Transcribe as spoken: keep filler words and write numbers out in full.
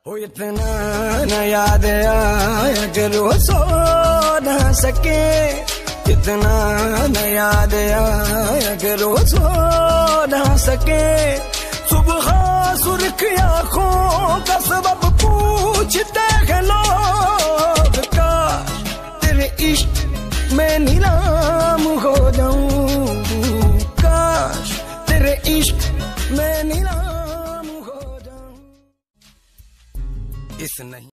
हो इतना न याद आया कि रोज सो न सके, इतना न याद आया कि रोज सो न सके। सुबह सुर्ख आँखों का सबब पूछते हैं लोग, काश तेरे इश्क में नीलाम हो जाऊं, काश तेरे इश्क में नीलाम हो जाऊं। इस नहीं